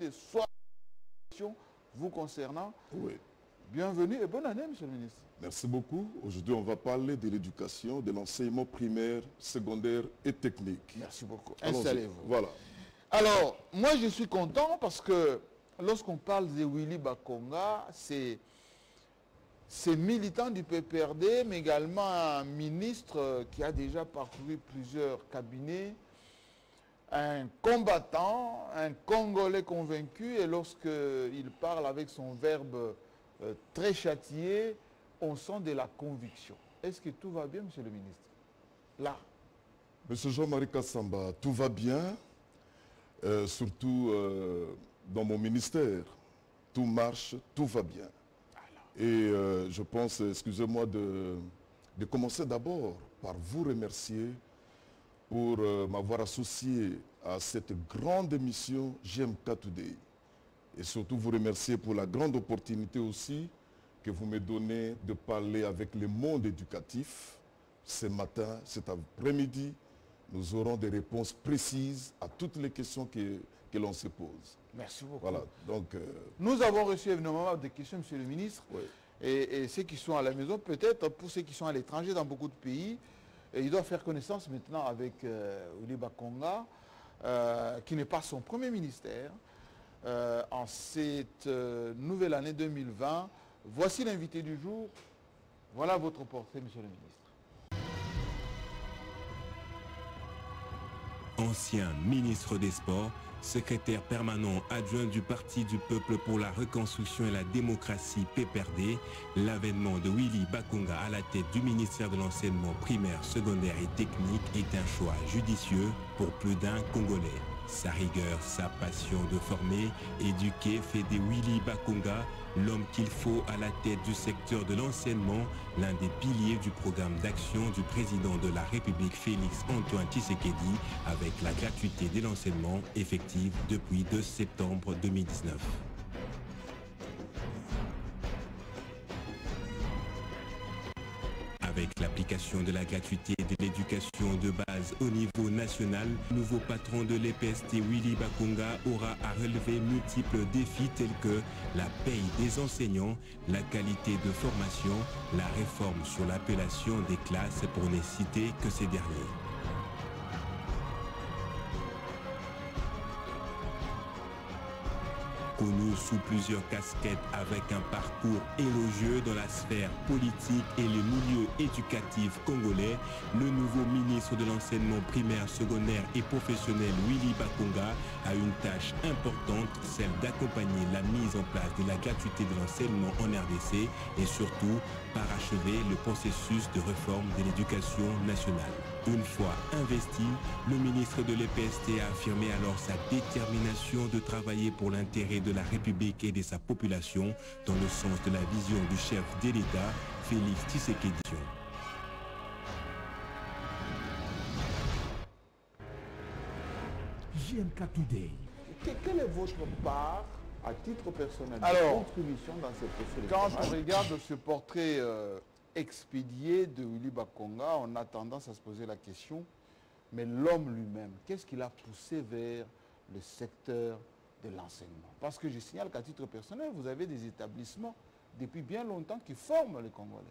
soit vous concernant. Oui. Bienvenue et bonne année, monsieur le ministre. Merci beaucoup. Aujourd'hui, on va parler de l'éducation, de l'enseignement primaire, secondaire et technique. Merci beaucoup. Installez-vous. Voilà. Alors, moi, je suis content parce que lorsqu'on parle de Willy Bakonga, c'est militant du PPRD, mais également un ministre qui a déjà parcouru plusieurs cabinets, un combattant, un Congolais convaincu, et lorsqu'il parle avec son verbe très châtié, on sent de la conviction. Est-ce que tout va bien, monsieur le ministre? Là. Monsieur Jean-Marie Kassamba, tout va bien, surtout dans mon ministère. Tout marche, tout va bien. Et je pense, excusez-moi, de commencer d'abord par vous remercier pour m'avoir associé à cette grande émission GMK Today. Et surtout vous remercier pour la grande opportunité aussi que vous me donnez de parler avec le monde éducatif. Ce matin, cet après-midi, nous aurons des réponses précises à toutes les questions que l'on se pose. Merci beaucoup. Voilà, donc, nous avons reçu évidemment des questions, monsieur le ministre. Oui. Et ceux qui sont à la maison, peut-être pour ceux qui sont à l'étranger dans beaucoup de pays, ils doivent faire connaissance maintenant avec Willy Bakonga, qui n'est pas son premier ministère. En cette nouvelle année 2020, voici l'invité du jour. Voilà votre portrait, monsieur le ministre. Ancien ministre des Sports, secrétaire permanent adjoint du Parti du Peuple pour la Reconstruction et la Démocratie PPRD, l'avènement de Willy Bakonga à la tête du ministère de l'Enseignement primaire, secondaire et technique est un choix judicieux pour plus d'un Congolais. Sa rigueur, sa passion de former, éduquer fait de Willy Bakonga l'homme qu'il faut à la tête du secteur de l'enseignement, l'un des piliers du programme d'action du président de la République Félix Antoine Tshisekedi avec la gratuité de l'enseignement effective depuis 2 septembre 2019. Avec l'application de la gratuité de l'éducation de base au niveau national, le nouveau patron de l'EPST Willy Bakonga aura à relever multiples défis tels que la paye des enseignants, la qualité de formation, la réforme sur l'appellation des classes pour ne citer que ces derniers. Connu sous plusieurs casquettes avec un parcours élogieux dans la sphère politique et les milieux éducatifs congolais, le nouveau ministre de l'enseignement primaire, secondaire et professionnel Willy Bakonga a une tâche importante, celle d'accompagner la mise en place de la gratuité de l'enseignement en RDC et surtout parachever le processus de réforme de l'éducation nationale. Une fois investi, le ministre de l'EPST a affirmé alors sa détermination de travailler pour l'intérêt de la République et de sa population dans le sens de la vision du chef de l'État, Félix Tshisekedi. GMK Today. Quelle est votre part à titre personnel Alors, de contribution dans ce procès? Quand on regarde ce portrait expédié de Willy Bakonga, on a tendance à se poser la question, mais l'homme lui-même, qu'est-ce qui l'a poussé vers le secteur de l'enseignement? Parce que je signale qu'à titre personnel, vous avez des établissements depuis bien longtemps qui forment les Congolais.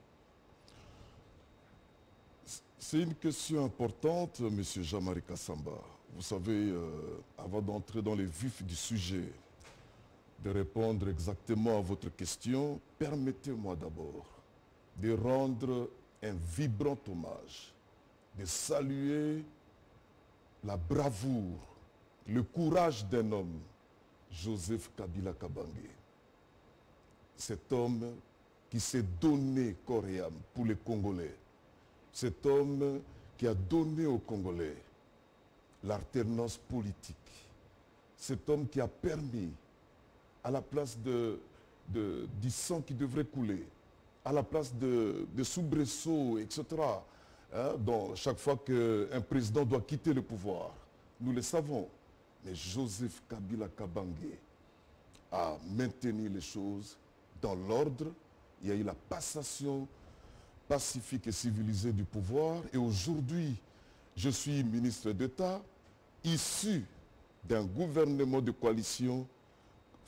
C'est une question importante, M. Jean-Marie Kassamba. Vous savez, avant d'entrer dans les vifs du sujet, de répondre exactement à votre question, permettez-moi d'abord de rendre un vibrant hommage, de saluer la bravoure, le courage d'un homme, Joseph Kabila Kabange. Cet homme qui s'est donné corps et âme pour les Congolais. Cet homme qui a donné aux Congolais l'alternance politique. Cet homme qui a permis, à la place du sang qui devrait couler, à la place de soubresauts, etc., hein, donc chaque fois qu'un président doit quitter le pouvoir, nous le savons, mais Joseph Kabila Kabange a maintenu les choses dans l'ordre. Il y a eu la passation pacifique et civilisée du pouvoir. Et aujourd'hui, je suis ministre d'État, issu d'un gouvernement de coalition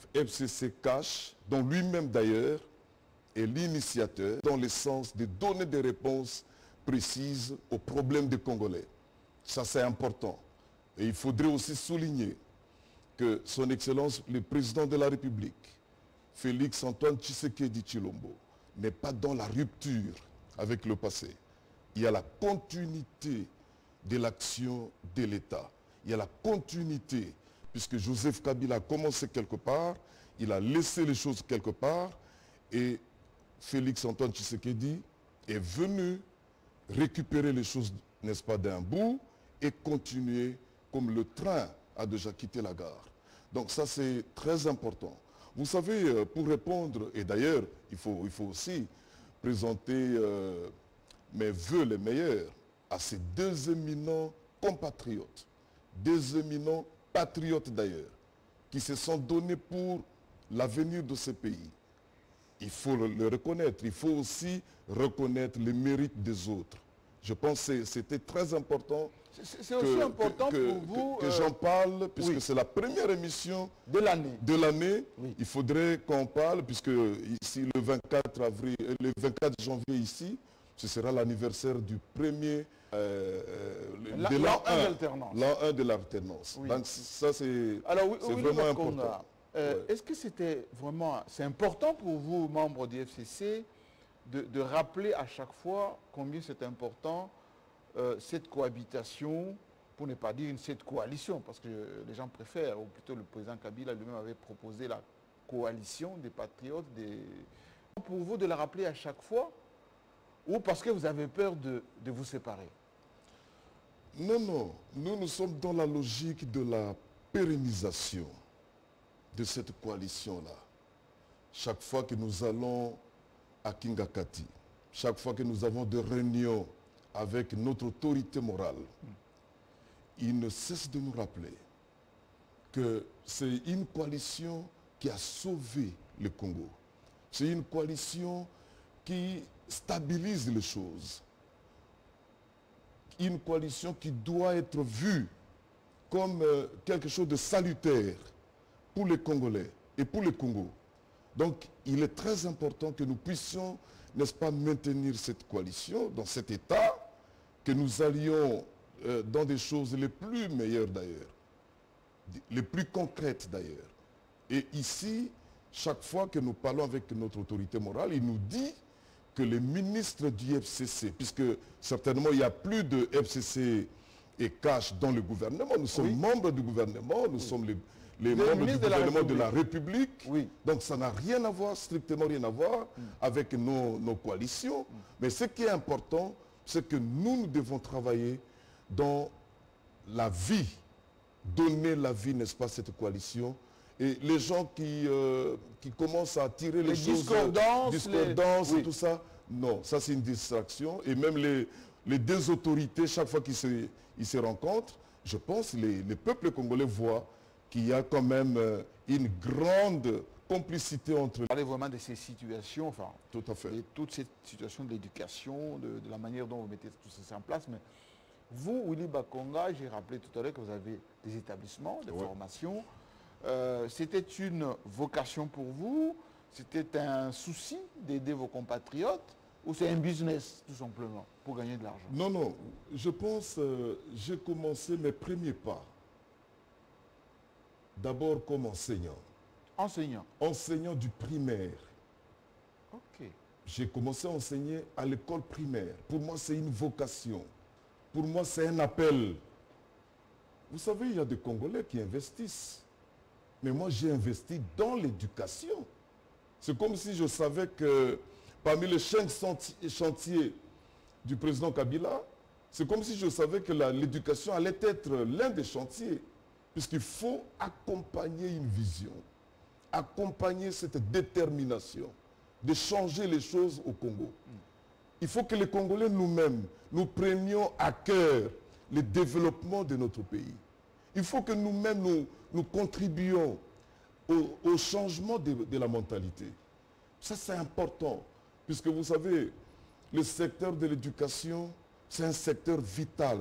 FCC Cash, dont lui-même d'ailleurs est l'initiateur, dans le sens de donner des réponses précises aux problèmes des Congolais. Ça, c'est important. Et il faudrait aussi souligner que son Excellence, le président de la République, Félix Antoine Tshisekedi Tshilombo, n'est pas dans la rupture avec le passé. Il y a la continuité de l'action de l'État. Il y a la continuité, puisque Joseph Kabila a commencé quelque part, il a laissé les choses quelque part, et Félix Antoine Tshisekedi est venu récupérer les choses, n'est-ce pas, d'un bout, et continuer comme le train a déjà quitté la gare. Donc ça, c'est très important. Vous savez, pour répondre, et d'ailleurs, il faut aussi présenter mes voeux les meilleurs à ces deux éminents compatriotes, deux éminents patriotes d'ailleurs, qui se sont donnés pour l'avenir de ce pays. Il faut le reconnaître. Il faut aussi reconnaître les mérites des autres. Je pense que c'était très important. C'est aussi important pour vous... Que j'en parle, puisque oui, c'est la première émission de l'année. Oui. Il faudrait qu'on parle, puisque ici, le 24 janvier ici, ce sera l'anniversaire du premier... de l'an 1 de l'alternance. Oui. Donc ça, c'est oui, vraiment important. Est-ce que c'est important pour vous, membres du FCC, de rappeler à chaque fois combien c'est important cette cohabitation, pour ne pas dire cette coalition, parce que les gens préfèrent, ou plutôt le président Kabila lui-même avait proposé la coalition des patriotes. Pour vous de la rappeler à chaque fois, ou parce que vous avez peur de vous séparer? Non, non. Nous sommes dans la logique de la pérennisation de cette coalition-là. Chaque fois que nous allons à Kingakati, chaque fois que nous avons des réunions avec notre autorité morale, il ne cesse de nous rappeler que c'est une coalition qui a sauvé le Congo. C'est une coalition qui stabilise les choses. Une coalition qui doit être vue comme quelque chose de salutaire pour les Congolais et pour le Congo. Donc, il est très important que nous puissions, n'est-ce pas, maintenir cette coalition dans cet état, que nous allions dans des choses les plus meilleures d'ailleurs, les plus concrètes d'ailleurs. Et ici, chaque fois que nous parlons avec notre autorité morale, il nous dit que les ministres du FCC, puisque certainement il n'y a plus de FCC et Cash dans le gouvernement, nous sommes membres du gouvernement, nous sommes les membres du gouvernement de la République. Oui. Donc ça n'a rien à voir, strictement rien à voir avec nos coalitions. Mais ce qui est important, c'est que nous devons travailler dans la vie, donner la vie, n'est-ce pas, cette coalition. Et les gens qui commencent à tirer les choses, discordances et tout ça, non, ça c'est une distraction. Et même les deux autorités, chaque fois qu'ils se rencontrent, je pense que les peuples congolais voient qu'il y a quand même une grande complicité entre... Vous parlez vraiment de ces situations, enfin, tout à fait. Et toute cette situation de l'éducation, de la manière dont vous mettez tout ça en place. Mais vous, Willy Bakonga, j'ai rappelé tout à l'heure que vous avez des établissements de formation. C'était une vocation pour vous? C'était un souci d'aider vos compatriotes? Ou c'est un business, tout simplement, pour gagner de l'argent? Non, non. Je pense j'ai commencé mes premiers pas. D'abord comme enseignant. Enseignant? Enseignant du primaire. Ok. J'ai commencé à enseigner à l'école primaire. Pour moi, c'est une vocation. Pour moi, c'est un appel. Vous savez, il y a des Congolais qui investissent. Mais moi, j'ai investi dans l'éducation. C'est comme si je savais que parmi les 5 chantiers du président Kabila, c'est comme si je savais que l'éducation allait être l'un des chantiers. Puisqu'il faut accompagner une vision, accompagner cette détermination de changer les choses au Congo. Il faut que les Congolais nous-mêmes, nous prenions à cœur le développement de notre pays. Il faut que nous-mêmes, nous contribuions au changement de la mentalité. Ça, c'est important, puisque vous savez, le secteur de l'éducation, c'est un secteur vital.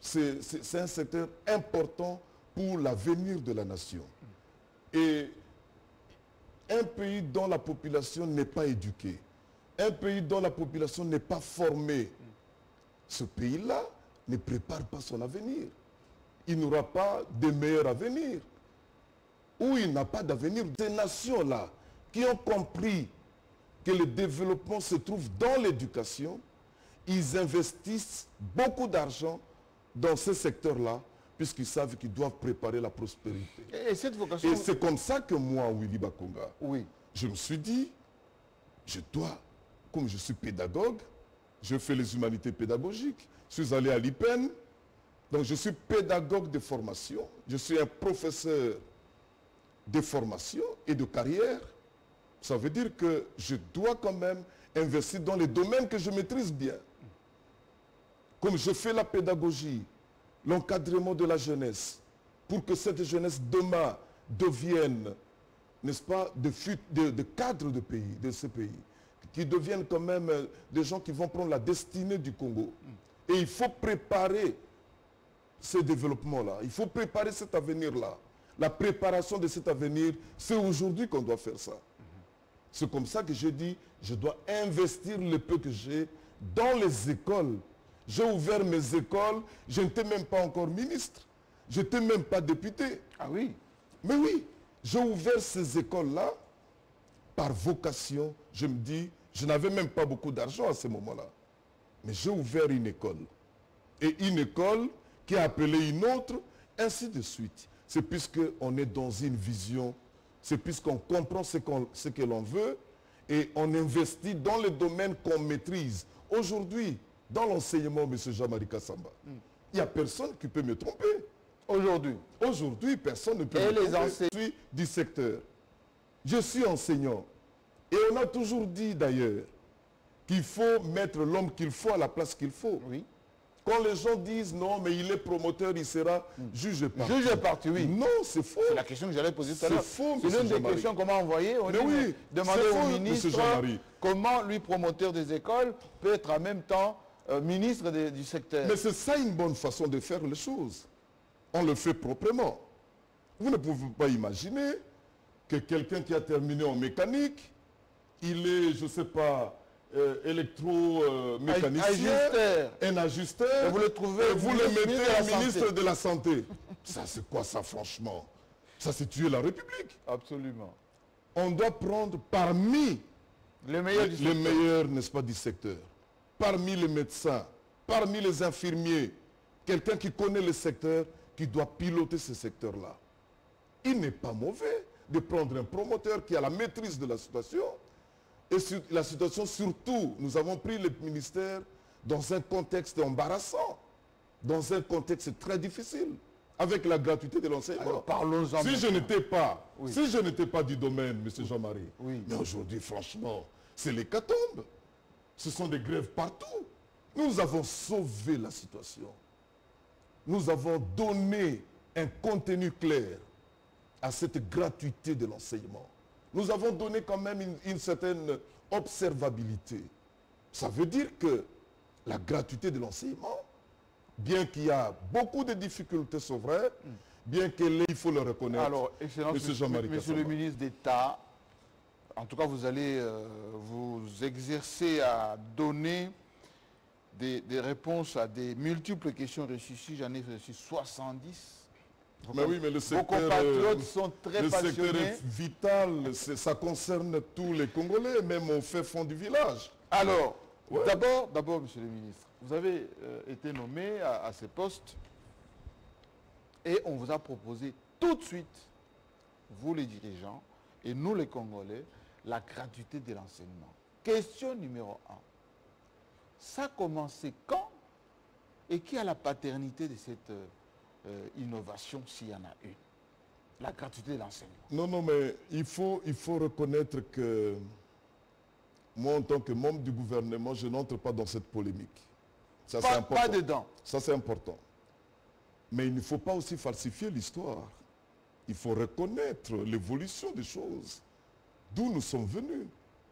C'est un secteur important pour l'avenir de la nation. Et un pays dont la population n'est pas éduquée, un pays dont la population n'est pas formée, ce pays-là ne prépare pas son avenir. Il n'aura pas de meilleur avenir. Ou il n'a pas d'avenir. Ces nations-là qui ont compris que le développement se trouve dans l'éducation, ils investissent beaucoup d'argent dans ce secteur-là, puisqu'ils savent qu'ils doivent préparer la prospérité. Et cette vocation... Et c'est comme ça que moi, Willy Bakonga, oui. je me suis dit, je dois, comme je suis pédagogue, je fais les humanités pédagogiques, je suis allé à l'IPEN, donc je suis pédagogue de formation, je suis un professeur de formation et de carrière. Ça veut dire que je dois quand même investir dans les domaines que je maîtrise bien. Comme je fais la pédagogie, l'encadrement de la jeunesse, pour que cette jeunesse demain devienne, n'est-ce pas, de cadres de pays, de ce pays, qui deviennent quand même des gens qui vont prendre la destinée du Congo. Et il faut préparer ce développement-là, il faut préparer cet avenir-là. La préparation de cet avenir, c'est aujourd'hui qu'on doit faire ça. C'est comme ça que je dis, je dois investir le peu que j'ai dans les écoles. J'ai ouvert mes écoles, je n'étais même pas encore ministre, je n'étais même pas député. Ah oui? Mais oui, j'ai ouvert ces écoles-là par vocation. Je me dis, je n'avais même pas beaucoup d'argent à ce moment-là. Mais j'ai ouvert une école. Et une école qui a appelé une autre, ainsi de suite. C'est puisqu'on est dans une vision, c'est puisqu'on comprend ce que l'on veut et on investit dans les domaines qu'on maîtrise. Aujourd'hui, dans l'enseignement, M. Jean-Marie Kassamba, il n'y a personne qui peut me tromper. Aujourd'hui? Aujourd'hui, personne ne peut me tromper. Je suis du secteur. Je suis enseignant. Et on a toujours dit d'ailleurs qu'il faut mettre l'homme qu'il faut à la place qu'il faut. Oui. Quand les gens disent non, mais il est promoteur, il sera juge et parti. Juge et parti, oui. Non, c'est faux. C'est la question que j'allais poser tout à l'heure. C'est faux, c'est l'une des questions comment envoyer. Mais oui, demander faux, au ministre comment lui, promoteur des écoles, peut être en même temps ministre du secteur. Mais c'est ça une bonne façon de faire les choses. On le fait proprement. Vous ne pouvez pas imaginer que quelqu'un qui a terminé en mécanique, il est, je ne sais pas, électromécanicien, un ajusteur, et vous le trouvez, et vous le mettez ministre de la Santé. Ça, c'est quoi ça, franchement? Ça, c'est tuer la République. Absolument. On doit prendre parmi les meilleurs, n'est-ce pas, du secteur, parmi les médecins, parmi les infirmiers, quelqu'un qui connaît le secteur, qui doit piloter ce secteur-là. Il n'est pas mauvais de prendre un promoteur qui a la maîtrise de la situation. Et sur la situation, surtout, nous avons pris le ministère dans un contexte embarrassant, dans un contexte très difficile, avec la gratuité de l'enseignement. Parlons-en. Si je n'étais pas du domaine, M. Jean-Marie, mais aujourd'hui, franchement, c'est l'hécatombe. Ce sont des grèves partout. Nous avons sauvé la situation. Nous avons donné un contenu clair à cette gratuité de l'enseignement. Nous avons donné quand même une certaine observabilité. Ça veut dire que la gratuité de l'enseignement, bien qu'il y a beaucoup de difficultés, c'est vrai, bien qu'il faut le reconnaître. Alors, Excellence, Monsieur le ministre d'État, en tout cas, vous allez vous exercer à donner des réponses à des multiples questions reçues. J'en ai reçu 70. Mais oui, mais le secteur, vos compatriotes sont très passionnés. Le secteur est vital, ça concerne tous les Congolais, même au fait fond du village. Alors, d'abord, Monsieur le ministre, vous avez été nommé à ces postes et on vous a proposé tout de suite, vous les dirigeants et nous les Congolais, la gratuité de l'enseignement. Question numéro 1. Ça a commencé quand et qui a la paternité de cette innovation, s'il y en a une? La gratuité de l'enseignement. Non, mais il faut reconnaître que moi, en tant que membre du gouvernement, je n'entre pas dans cette polémique. Ça, c'est important. Pas dedans. Ça, c'est important. Mais il ne faut pas aussi falsifier l'histoire. Il faut reconnaître l'évolution des choses, d'où nous sommes venus.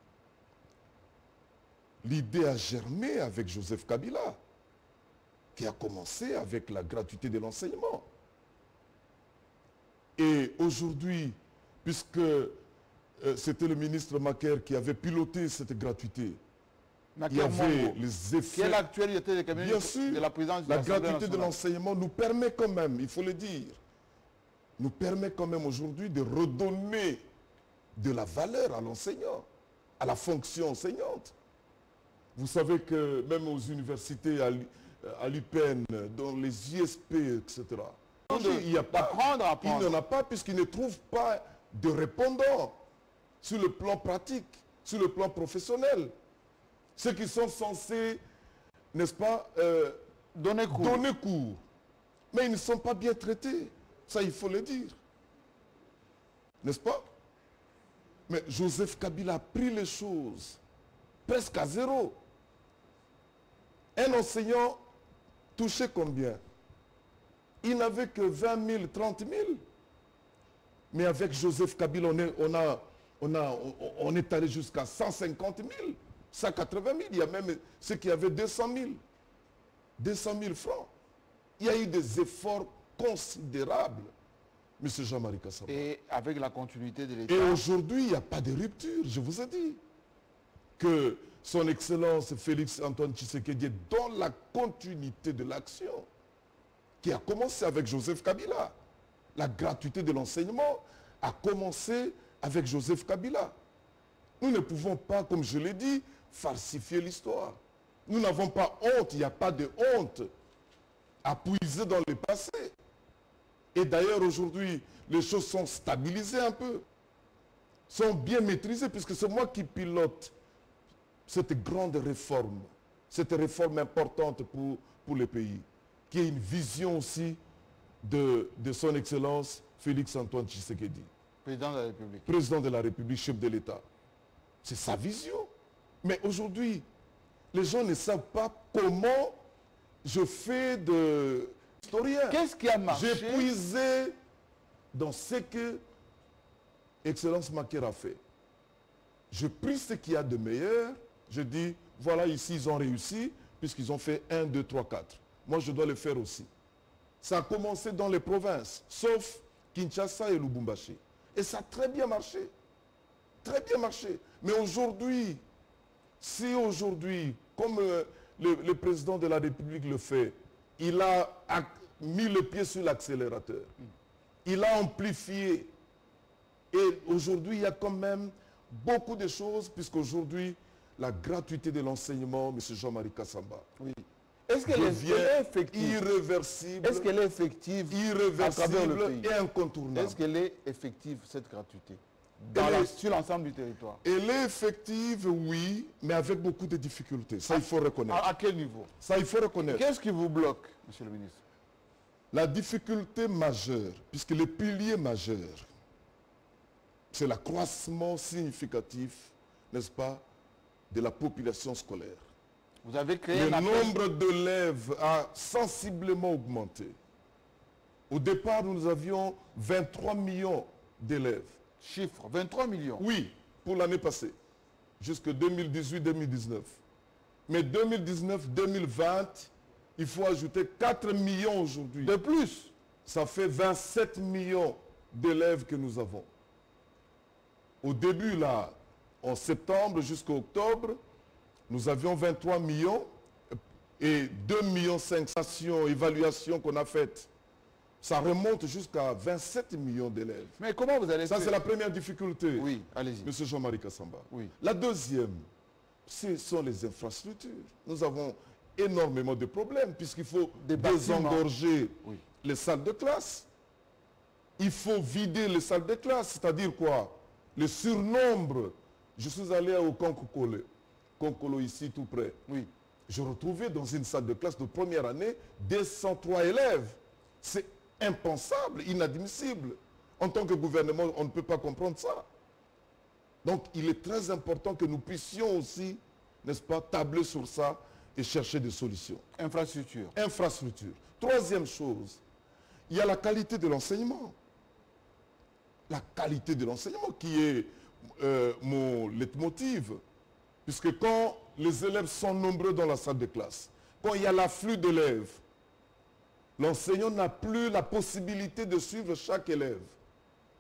L'idée a germé avec Joseph Kabila, qui a commencé avec la gratuité de l'enseignement. Et aujourd'hui, puisque c'était le ministre Macaire qui avait piloté cette gratuité. Il y Macaire avait Mongo, les effets. qui est l'actualité des cabinets Bien sûr, de la présidence de la l'Assemblée gratuité de nationale. l'enseignement nous permet quand même, il faut le dire, nous permet quand même aujourd'hui de redonner de la valeur à l'enseignant, à la fonction enseignante. Vous savez que même aux universités, à l'UPEN, dans les ISP, etc., il n'y a pas, il n'en a pas puisqu'ils ne trouvent pas de répondants sur le plan pratique, sur le plan professionnel. Ceux qui sont censés, n'est-ce pas, donner cours. Mais ils ne sont pas bien traités. Ça, il faut le dire. N'est-ce pas? Mais Joseph Kabila a pris les choses presque à zéro. Un enseignant touchait combien? Il n'avait que 20 000, 30 000. Mais avec Joseph Kabila, on est allé jusqu'à 150 000, 180 000. Il y a même ceux qui avaient 200 000. 200 000 francs. Il y a eu des efforts considérables, M. Jean-Marie Kassamba. Et avec la continuité de l'État. Et aujourd'hui, il n'y a pas de rupture, je vous ai dit. Que son Excellence Félix Antoine Tshisekedi est dans la continuité de l'action qui a commencé avec Joseph Kabila. La gratuité de l'enseignement a commencé avec Joseph Kabila. Nous ne pouvons pas, comme je l'ai dit, falsifier l'histoire. Nous n'avons pas honte, il n'y a pas de honte à puiser dans le passé. Et d'ailleurs, aujourd'hui, les choses sont stabilisées un peu, sont bien maîtrisées, puisque c'est moi qui pilote cette grande réforme, cette réforme importante pour le pays, qui est une vision aussi de son Excellence Félix Antoine Tshisekedi. Président de la République. Président de la République, chef de l'État. C'est sa vision. Mais aujourd'hui, les gens ne savent pas comment je fais de historien. Qu'est-ce qui a marché? J'ai puisé dans ce que Excellence Macaire a fait. Je pris ce qu'il y a de meilleur. Je dis, voilà, ici, ils ont réussi, puisqu'ils ont fait 1, 2, 3, 4. Moi, je dois le faire aussi. Ça a commencé dans les provinces, sauf Kinshasa et Lubumbashi. Et ça a très bien marché. Très bien marché. Mais aujourd'hui, si aujourd'hui, comme le président de la République le fait, il a mis le pied sur l'accélérateur. Il a amplifié. Et aujourd'hui, il y a quand même beaucoup de choses, puisqu'aujourd'hui, la gratuité de l'enseignement, M. Jean-Marie Kassamba, oui. Est-ce qu'elle est effective? Irréversible. Est-ce qu'elle est effective à travers le pays? Et incontournable. Est-ce qu'elle est effective, cette gratuité, sur l'ensemble du territoire? Elle est effective, oui, mais avec beaucoup de difficultés. Ça, il faut reconnaître. À quel niveau? Ça, il faut reconnaître. Qu'est-ce qui vous bloque, monsieur le ministre? La difficulté majeure, puisque le pilier majeur, c'est l'accroissement significatif, n'est-ce pas, de la population scolaire. Vous avez créé le nombre d'élèves a sensiblement augmenté. Au départ, nous avions 23 millions d'élèves. Chiffre, 23 millions. Oui, pour l'année passée, jusqu'en 2018-2019. Mais 2019-2020, il faut ajouter 4 millions aujourd'hui. De plus, ça fait 27 millions d'élèves que nous avons. Au début, là, en septembre jusqu'à octobre, nous avions 23 millions et 2,5 millions évaluations qu'on a faites. Ça remonte jusqu'à 27 millions d'élèves. Mais comment vous allez Ça, c'est la première difficulté. Oui, allez-y. Monsieur Jean-Marie Kassamba. Oui. La deuxième, ce sont les infrastructures. Nous avons énormément de problèmes puisqu'il faut désengorger les salles de classe. Il faut vider les salles de classe, c'est-à-dire quoi? Le surnombre. Je suis allé au Konkolo ici tout près. Oui. Je retrouvais dans une salle de classe de première année 203 élèves. C'est impensable, inadmissible. En tant que gouvernement, on ne peut pas comprendre ça. Donc, il est très important que nous puissions aussi, n'est-ce pas, tabler sur ça et chercher des solutions. Infrastructure. Infrastructure. Troisième chose, il y a la qualité de l'enseignement. La qualité de l'enseignement qui est mon leitmotiv. Puisque quand les élèves sont nombreux dans la salle de classe, quand il y a l'afflux d'élèves, l'enseignant n'a plus la possibilité de suivre chaque élève.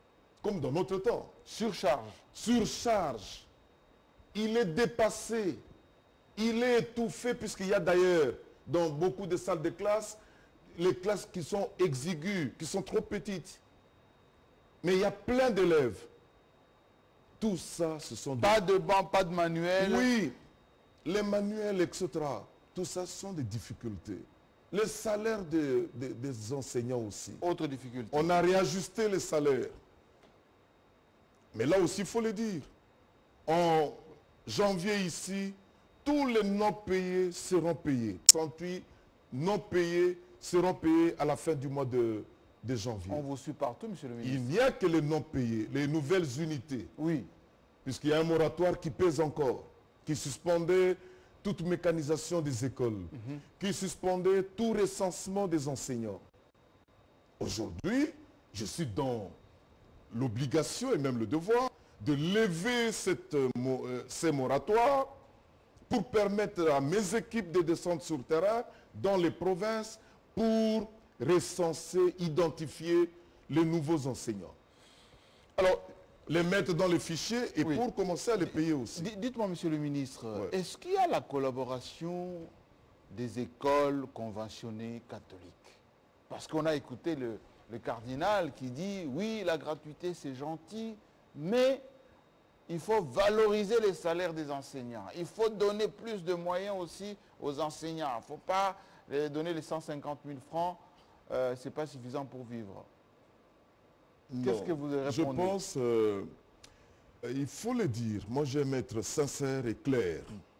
comme dans notre temps. Surcharge. Surcharge. Il est dépassé. Il est étouffé, puisqu'il y a d'ailleurs, dans beaucoup de salles de classe, les classes qui sont exiguës, qui sont trop petites. Mais il y a plein d'élèves. Tout ça, ce sont... Pas de banc, pas de manuel. Oui, les manuels, etc. Tout ça, ce sont des difficultés. Les salaires des enseignants aussi. Autre difficulté. On a réajusté les salaires. Mais là aussi, il faut le dire. En janvier ici, tous les non-payés seront payés. 38 non-payés seront payés à la fin du mois de janvier. On vous suit partout, monsieur le ministre. Il n'y a que les non-payés, les nouvelles unités. Oui. Puisqu'il y a un moratoire qui pèse encore, qui suspendait toute mécanisation des écoles, qui suspendait tout recensement des enseignants. Aujourd'hui, je suis dans l'obligation et même le devoir de lever ces moratoires pour permettre à mes équipes de descendre sur le terrain dans les provinces pour recenser, identifier les nouveaux enseignants. Alors, les mettre dans les fichiers et Oui. pour commencer à les payer aussi. Dites-moi, monsieur le ministre, Ouais. est-ce qu'il y a la collaboration des écoles conventionnées catholiques? Parce qu'on a écouté le cardinal qui dit, oui, la gratuité c'est gentil, mais il faut valoriser les salaires des enseignants. Il faut donner plus de moyens aussi aux enseignants. Il ne faut pas donner les 150 000 francs, ce n'est pas suffisant pour vivre. Qu'est-ce que vous répondez? Je pense, il faut le dire, moi j'aime être sincère et clair.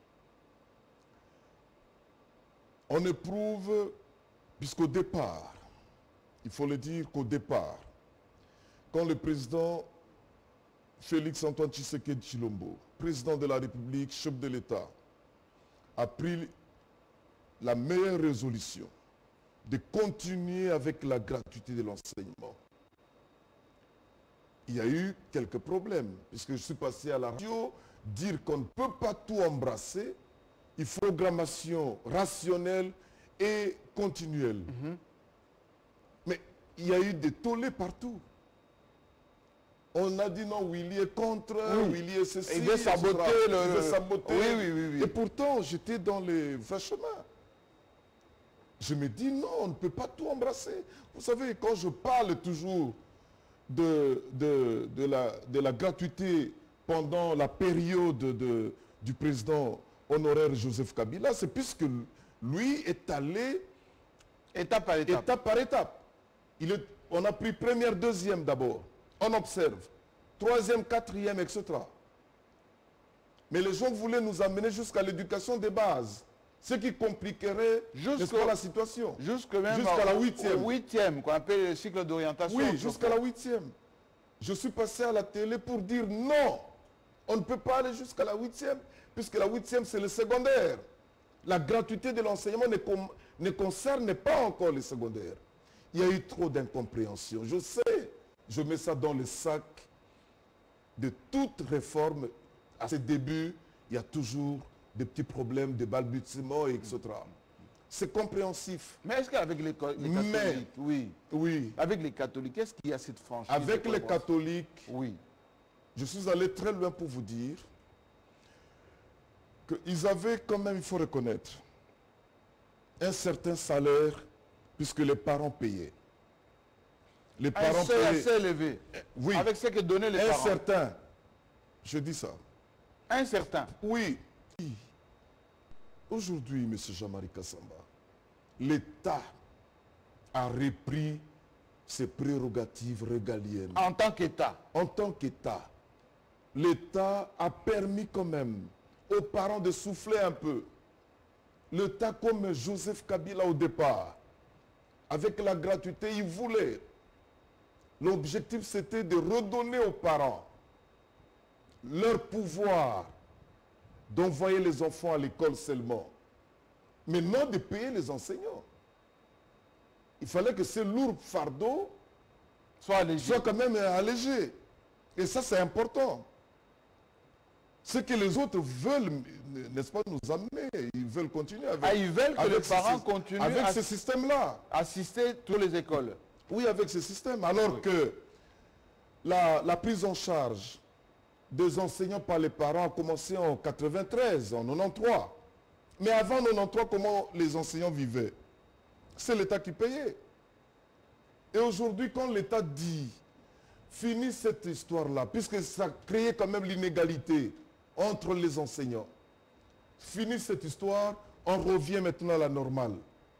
On éprouve, puisqu'au départ, il faut le dire qu'au départ, quand le président Félix-Antoine Tshisekedi Tshilombo, président de la République, chef de l'État, a pris la meilleure résolution de continuer avec la gratuité de l'enseignement. Il y a eu quelques problèmes, puisque je suis passé à la radio, dire qu'on ne peut pas tout embrasser, il faut une programmation rationnelle et continuelle. Mais il y a eu des tollés partout. On a dit non, Willy est contre, Willy est ceci. Il veut saboter il veut saboter. Oui. Et pourtant, j'étais dans les vrais chemins. Je me dis non, on ne peut pas tout embrasser. Vous savez, quand je parle toujours de la gratuité pendant la période du président honoraire Joseph Kabila, c'est puisque lui est allé Étape par étape. étape par étape. On a pris première, deuxième d'abord. On observe. Troisième, quatrième, etc. Mais les gens voulaient nous amener jusqu'à l'éducation des bases. Ce qui compliquerait la situation. Jusqu'à la huitième. Au huitième, qu'on appelle le cycle d'orientation. Oui, jusqu'à la huitième. Je suis passé à la télé pour dire non. On ne peut pas aller jusqu'à la huitième, puisque la huitième, c'est le secondaire. La gratuité de l'enseignement ne concerne pas encore les secondaires. Il y a eu trop d'incompréhension. Je sais, je mets ça dans le sac de toute réforme. À ses débuts, il y a toujours des petits problèmes, des balbutiements, etc. C'est compréhensif. Mais est-ce qu'avec les catholiques, oui. Avec les catholiques, est-ce qu'il y a cette franchise? Avec les catholiques, oui. Je suis allé très loin pour vous dire qu'ils avaient quand même, il faut reconnaître, un certain salaire puisque les parents payaient. Les parents payaient. Assez élevé. Oui. Avec ce que donnaient les parents. Incertain. Je dis ça. Incertain. Oui. Aujourd'hui, M. Jean-Marie Kassamba, l'État a repris ses prérogatives régaliennes. En tant qu'État. En tant qu'État, l'État a permis quand même aux parents de souffler un peu. L'État comme Joseph Kabila au départ, avec la gratuité, il voulait. L'objectif, c'était de redonner aux parents leur pouvoir d'envoyer les enfants à l'école seulement, mais non de payer les enseignants. Il fallait que ce lourd fardeau soit quand même allégé. Et ça, c'est important. Ce que les autres veulent, n'est-ce pas, nous amener, ils veulent continuer avec. Ils veulent que les parents continuent avec ce système-là. Assister toutes les écoles. Oui, avec ce système. Alors que la prise en charge des enseignants par les parents a commencé en 93, en 93. Mais avant 93, comment les enseignants vivaient? C'est l'État qui payait. Et aujourd'hui, quand l'État dit, finis cette histoire-là, puisque ça créait quand même l'inégalité entre les enseignants, finis cette histoire, on revient maintenant à la normale.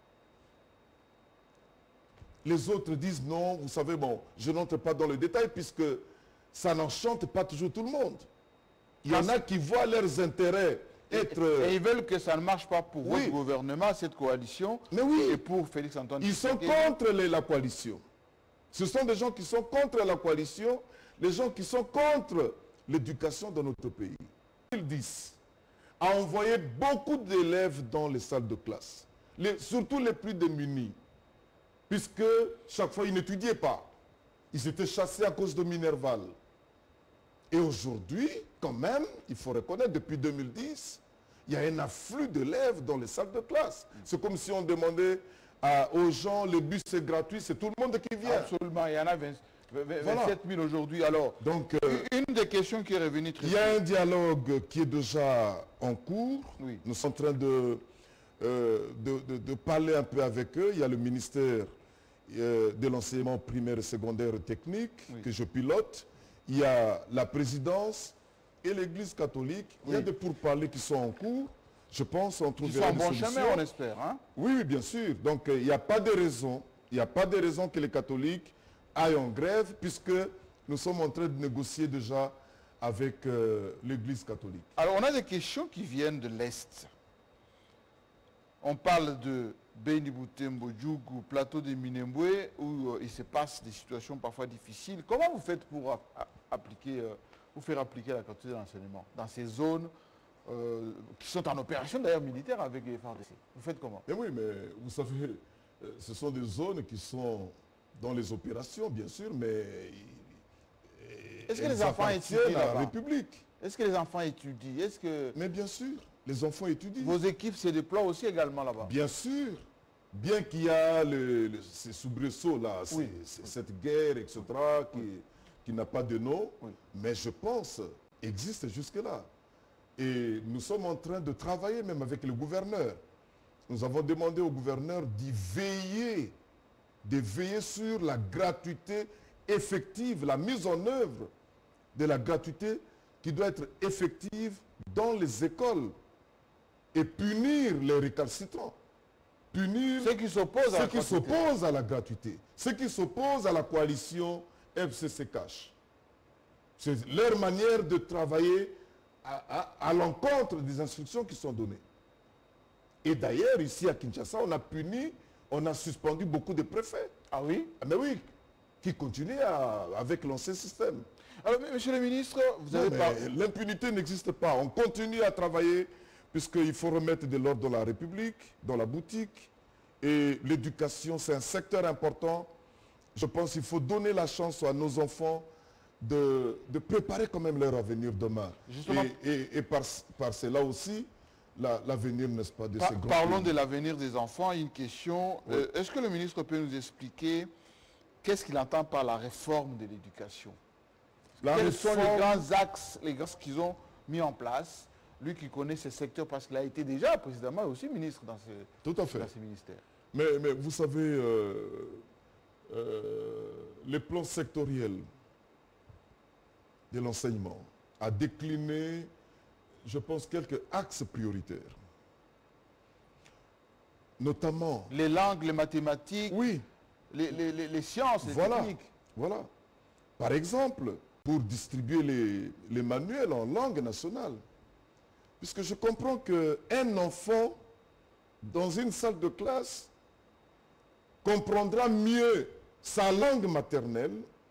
Les autres disent non, vous savez, bon, je n'entre pas dans le détail puisque ça n'enchante pas toujours tout le monde. Il y en a qui voient leurs intérêts être... Et ils veulent que ça ne marche pas pour votre gouvernement, cette coalition, mais oui, et pour Félix-Antoine Tshisekedi. Ils sont contre la coalition. Ce sont des gens qui sont contre la coalition, les gens qui sont contre l'éducation dans notre pays. 2010 a envoyé beaucoup d'élèves dans les salles de classe, surtout les plus démunis, puisque chaque fois ils n'étudiaient pas. Ils étaient chassés à cause de Minerval. Et aujourd'hui, quand même, il faut reconnaître, depuis 2010, il y a un afflux d'élèves dans les salles de classe. C'est comme si on demandait aux gens, le bus c'est gratuit, c'est tout le monde qui vient. Absolument, il y en a 27 000 aujourd'hui. Alors, donc, une des questions qui est revenue très il y a un dialogue qui est déjà en cours. Oui. Nous sommes en train de parler un peu avec eux. Il y a le ministère de l'enseignement primaire et secondaire et technique que je pilote. Il y a la présidence et l'Église catholique. Il y a des pourparlers qui sont en cours. Je pense qu'on trouvera une solution. Ils sont en bon chemin, on espère. Hein? Oui, bien sûr. Donc, il n'y a pas de raison. Il n'y a pas de raison que les catholiques aillent en grève puisque nous sommes en train de négocier déjà avec l'Église catholique. Alors, on a des questions qui viennent de l'Est. On parle de Beni Butembo, Djougou, plateau de Minembwe, où il se passe des situations parfois difficiles. Comment vous faites pour faire appliquer la quantité d'enseignement dans ces zones qui sont en opération d'ailleurs militaire avec les FARDC? Vous faites comment? Mais oui, mais vous savez, ce sont des zones qui sont dans les opérations, bien sûr, mais est-ce que les enfants étudient à la République? Est-ce que les enfants étudient? Mais bien sûr, les enfants étudient. Vos équipes se déploient aussi également là-bas? Bien sûr. Bien qu'il y a ces soubresauts-là, cette guerre, etc., qui n'a pas de nom, mais je pense existe jusque-là. Et nous sommes en train de travailler même avec le gouverneur. Nous avons demandé au gouverneur de veiller sur la gratuité effective, la mise en œuvre de la gratuité qui doit être effective dans les écoles et punir les récalcitrants. Punir ceux qui s'opposent à la gratuité, ceux qui s'opposent à la coalition FCC Cash. C'est leur manière de travailler à l'encontre des instructions qui sont données. Et d'ailleurs, ici à Kinshasa, on a suspendu beaucoup de préfets. Ah oui? Mais oui, qui continuent avec l'ancien système. Alors, monsieur le ministre, vous avez parlé... L'impunité n'existe pas. On continue à travailler puisqu'il faut remettre de l'ordre dans la République, dans la boutique. Et l'éducation, c'est un secteur important. Je pense qu'il faut donner la chance à nos enfants de préparer quand même leur avenir demain. Et par cela aussi, l'avenir, n'est-ce pas, de ces grands Parlons pays. de l'avenir des enfants. Une question. Oui. Est-ce que le ministre peut nous expliquer qu'est-ce qu'il entend par la réforme de l'éducation? Quels sont les grands axes, qu'ils ont mis en place? Lui qui connaît ce secteur parce qu'il a été déjà précédemment aussi ministre dans ces ministères. Mais vous savez, les plans sectoriels de l'enseignement a décliné, je pense, quelques axes prioritaires. Notamment... les langues, les mathématiques, oui, les sciences, les techniques. Voilà. Par exemple, pour distribuer les manuels en langue nationale. Puisque je comprends qu'un enfant, dans une salle de classe, comprendra mieux sa langue maternelle,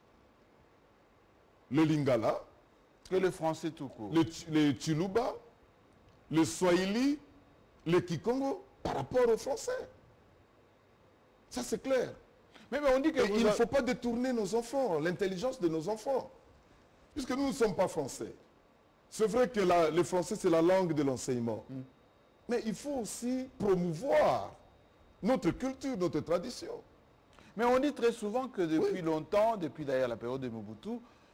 le lingala, que le français tout court, le Chiluba, le Swahili, le Kikongo, par rapport au français. Ça, c'est clair. Mais on dit qu'il ne faut pas détourner nos enfants, l'intelligence de nos enfants. Puisque nous ne sommes pas français. C'est vrai que le français, c'est la langue de l'enseignement. Mais il faut aussi promouvoir notre culture, notre tradition. Mais on dit très souvent que depuis longtemps, depuis d'ailleurs la période de Mobutu,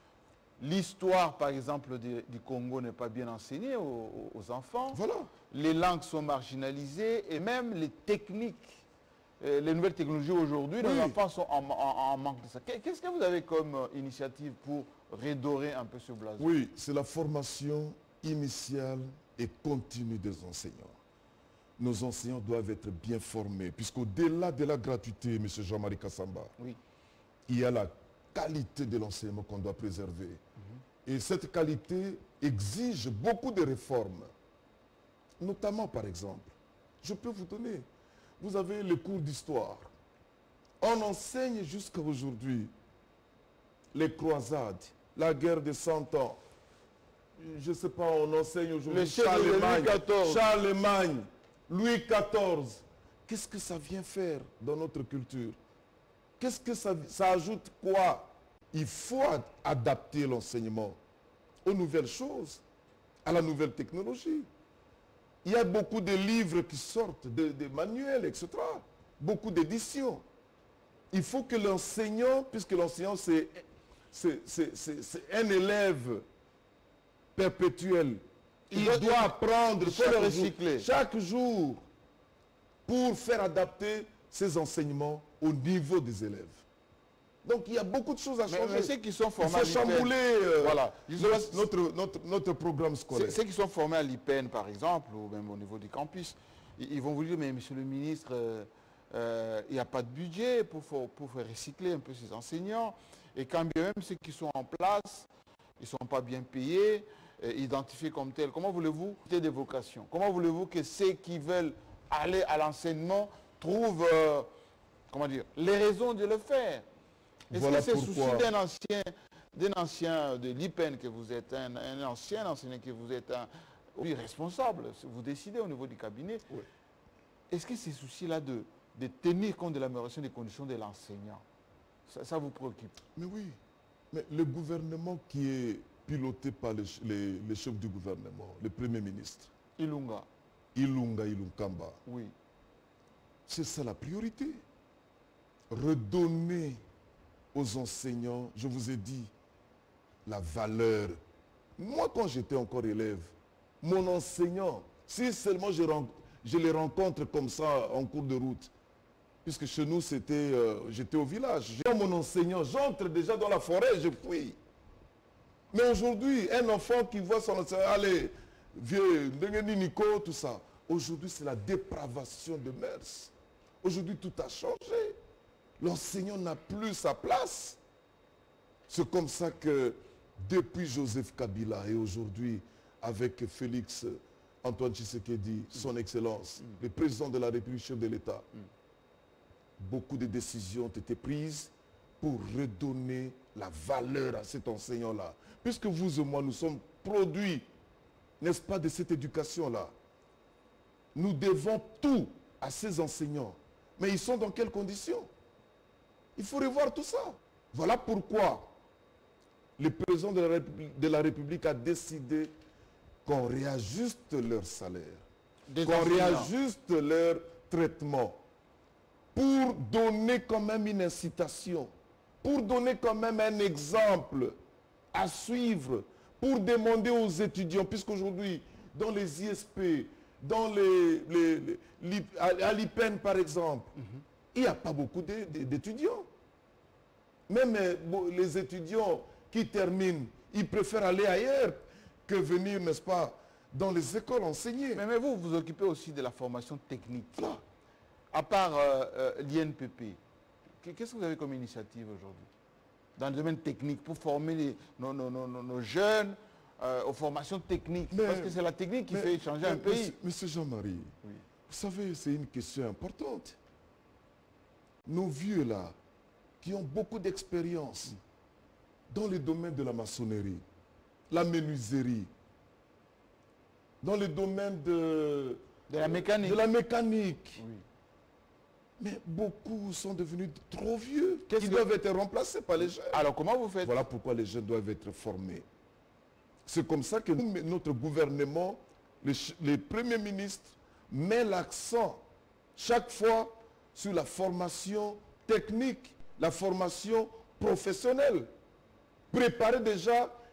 l'histoire, par exemple, du Congo n'est pas bien enseignée aux enfants. Voilà. Les langues sont marginalisées et même les techniques, les nouvelles technologies aujourd'hui, Oui. les enfants sont en manque de ça. Qu'est-ce que vous avez comme initiative pour redorer un peu ce blason? Oui, c'est la formation initiale et continue des enseignants. Nos enseignants doivent être bien formés, puisqu'au-delà de la gratuité, M. Jean-Marie Kassamba, Oui. il y a la qualité de l'enseignement qu'on doit préserver. Et cette qualité exige beaucoup de réformes. Notamment, par exemple, je peux vous donner, vous avez les cours d'histoire. On enseigne jusqu'à aujourd'hui les croisades, la guerre de 100 ans. Je ne sais pas, on enseigne aujourd'hui Charlemagne, Louis XIV. Qu'est-ce que ça vient faire dans notre culture? Qu'est-ce que ça ajoute quoi? Il faut adapter l'enseignement aux nouvelles choses, à la nouvelle technologie. Il y a beaucoup de livres qui sortent, de manuels, etc. Beaucoup d'éditions. Il faut que l'enseignant, puisque l'enseignant c'est un élève perpétuel, il doit apprendre chaque jour pour faire adapter ses enseignements au niveau des élèves. Donc il y a beaucoup de choses à changer. Mais ceux qui sont formés il faut chambouler voilà. notre programme scolaire. Ceux qui sont formés à l'IPN, par exemple, ou même au niveau du campus, ils vont vous dire, mais monsieur le ministre, il n'y a pas de budget pour faire recycler un peu ces enseignants. Et quand bien même ceux qui sont en place, ils ne sont pas bien payés, identifiés comme tels. Comment voulez-vous des vocations? Comment voulez-vous que ceux qui veulent aller à l'enseignement trouvent comment dire, les raisons de le faire? Est-ce que c'est le souci d'un ancien de l'IPN que vous êtes, un ancien enseignant que vous êtes oui, responsable, vous décidez au niveau du cabinet. Oui. Est-ce que ces soucis-là de tenir compte de l'amélioration des conditions de l'enseignant, ça vous préoccupe? Mais oui, mais le gouvernement qui est piloté par les chefs du gouvernement, le Premier ministre, Ilunga Ilunkamba, oui. C'est ça la priorité. Redonner aux enseignants, je vous ai dit, la valeur. Moi, quand j'étais encore élève, mon enseignant, si seulement je les rencontre comme ça en cours de route, puisque chez nous, j'étais au village. Mon enseignant, j'entre déjà dans la forêt, je fuis. Mais aujourd'hui, un enfant qui voit son enseignant, allez, vieux, Nico, tout ça. Aujourd'hui, c'est la dépravation de mœurs. Aujourd'hui, tout a changé. L'enseignant n'a plus sa place. C'est comme ça que depuis Joseph Kabila et aujourd'hui avec Félix Antoine Tshisekedi, son Excellence, le président de la République, chef de l'État, beaucoup de décisions ont été prises pour redonner la valeur à cet enseignant-là. Puisque vous et moi, nous sommes produits, n'est-ce pas, de cette éducation-là. Nous devons tout à ces enseignants. Mais ils sont dans quelles conditions? Il faut revoir tout ça. Voilà pourquoi le président de la République a décidé qu'on réajuste leur salaire, qu'on réajuste leur traitement, pour donner quand même une incitation, pour donner quand même un exemple à suivre, pour demander aux étudiants, puisqu'aujourd'hui, dans les ISP, dans à l'IPN par exemple, il n'y a pas beaucoup d'étudiants. Même les étudiants qui terminent, ils préfèrent aller ailleurs que venir, n'est-ce pas, dans les écoles enseigner. Mais vous vous occupez aussi de la formation technique. Là. À part l'INPP, qu'est-ce que vous avez comme initiative aujourd'hui dans le domaine technique pour former nos jeunes aux formations techniques? Parce que c'est la technique qui fait changer un pays. Monsieur Jean-Marie, oui. Vous savez, c'est une question importante. Nos vieux là, qui ont beaucoup d'expérience dans le domaine de la maçonnerie, la menuiserie, dans le domaine de la mécanique. Oui. Mais beaucoup sont devenus trop vieux. Ils doivent être remplacés par les jeunes. Alors comment vous faites? Voilà pourquoi les jeunes doivent être formés. C'est comme ça que notre gouvernement, le Premier ministre, met l'accent chaque fois sur la formation technique, la formation professionnelle. Préparer déjà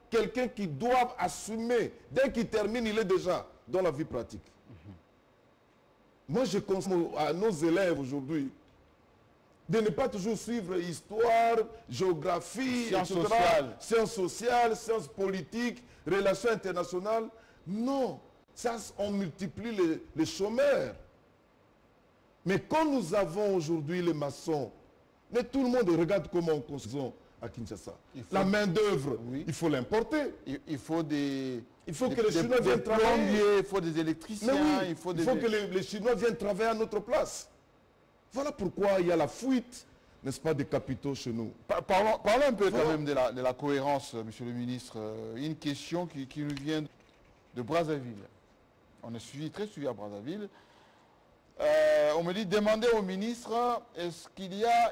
quelqu'un qui doit assumer. Dès qu'il termine, il est déjà dans la vie pratique. Moi, je conseille à nos élèves aujourd'hui de ne pas toujours suivre histoire, géographie, sciences etc., sociales. sciences sociales, sciences politiques, relations internationales. Non, ça, on multiplie les chômeurs. Mais quand nous avons aujourd'hui les maçons, mais tout le monde regarde comment on construit à Kinshasa. La main-d'œuvre, oui. il faut l'importer. Il faut des... Il faut que les Chinois viennent travailler. Il faut des électriciens. Mais oui, il faut que les Chinois viennent travailler à notre place. Voilà pourquoi il y a la fuite, n'est-ce pas, des capitaux chez nous. Parlons un peu quand même de la cohérence, monsieur le ministre. Une question qui nous vient de Brazzaville. On est très suivi à Brazzaville. On me dit, demandez au ministre, est-ce qu'il y a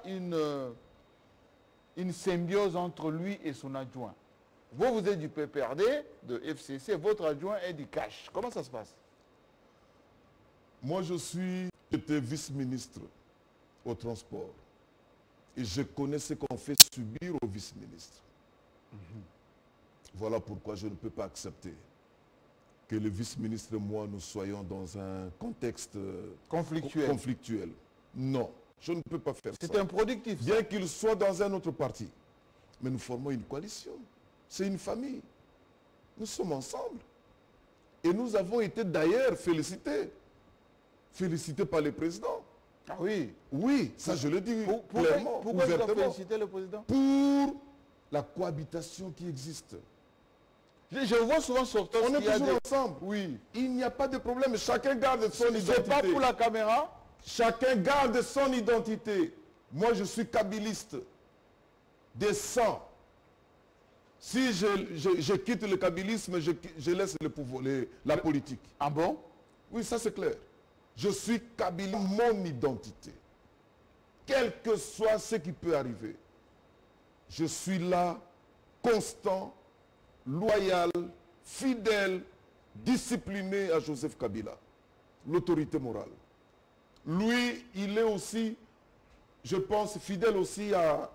une symbiose entre lui et son adjoint? Vous êtes du PPRD, de FCC, votre adjoint est du CACH. Comment ça se passe? Moi, j'étais vice-ministre au transport. Et je connais ce qu'on fait subir au vice-ministre. Voilà pourquoi je ne peux pas accepter que le vice-ministre et moi, nous soyons dans un contexte conflictuel. Non, je ne peux pas faire ça. C'est improductif. Bien qu'il soit dans un autre parti. Mais nous formons une coalition. C'est une famille. Nous sommes ensemble. Et nous avons été d'ailleurs félicités. Félicités par le président. Ah oui. Oui, ça je le dis clairement, pourquoi ouvertement. vous avez félicité le président? Pour la cohabitation qui existe. Je vois souvent sortir. On est toujours ensemble. Oui. Il n'y a pas de problème. Chacun garde son identité. C'est pas pour la caméra. Chacun garde son identité. Moi, je suis kabiliste. Des sangs. Si je quitte le kabilisme, je laisse le pouvoir, la politique. Ah bon? Oui, ça c'est clair. Je suis kabyle, mon identité. Quel que soit ce qui peut arriver. Je suis là, constant, loyal, fidèle, discipliné à Joseph Kabila. L'autorité morale. Lui, il est aussi, je pense, fidèle aussi à...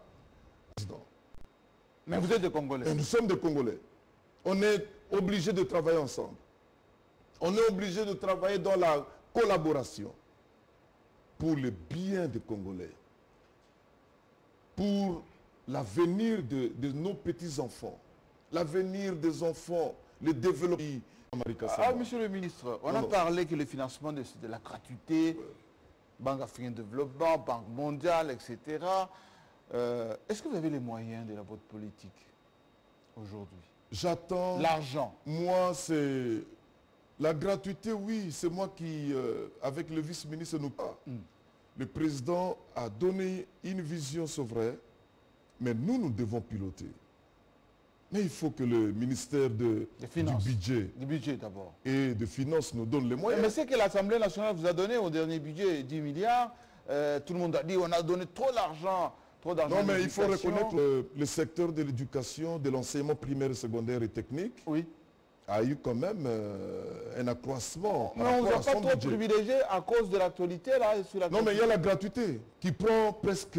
Mais vous êtes des Congolais. Et nous sommes des Congolais. On est obligés de travailler ensemble. On est obligés de travailler dans la collaboration pour le bien des Congolais, pour l'avenir de nos petits-enfants, l'avenir des enfants, le développement. Monsieur le ministre, on a parlé que le financement de la gratuité, Banque africaine de développement, Banque mondiale, etc. Est-ce que vous avez les moyens de votre politique aujourd'hui? J'attends... L'argent. Moi, c'est... La gratuité, oui, c'est moi qui, avec le vice-ministre, le président a donné une vision souveraine, mais nous devons piloter. Mais il faut que le ministère du budget d'abord et de finances nous donne les moyens. Mais c'est que l'Assemblée nationale vous a donné au dernier budget 10 milliards. Tout le monde a dit on a donné trop d'argent. Non, mais il faut reconnaître le secteur de l'éducation, de l'enseignement primaire, secondaire et technique. Oui. A eu quand même un accroissement. Mais on ne va pas trop privilégié à cause de l'actualité là sur la... Non, mais il y a la gratuité qui prend presque